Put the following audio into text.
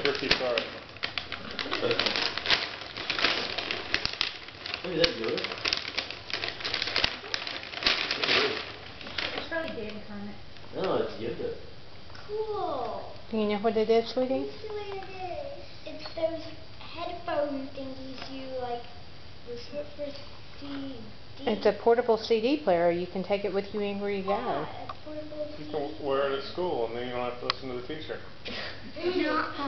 Ricky, sorry. Look at that good. It's probably dance on it. No, it's yoga. Cool. Do you know what it is, sweetie? Let's see what it is. It's those headphone thingies you like put for CD. It's a portable CD player. You can take it with you anywhere you go. Yeah, a portable You CD can wear it at school and then you don't have to listen to the teacher. Not